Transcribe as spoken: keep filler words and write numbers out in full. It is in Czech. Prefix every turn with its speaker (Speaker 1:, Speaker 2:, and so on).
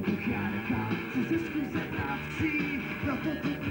Speaker 1: Duch Jarka, co ze skórze prací, no to tu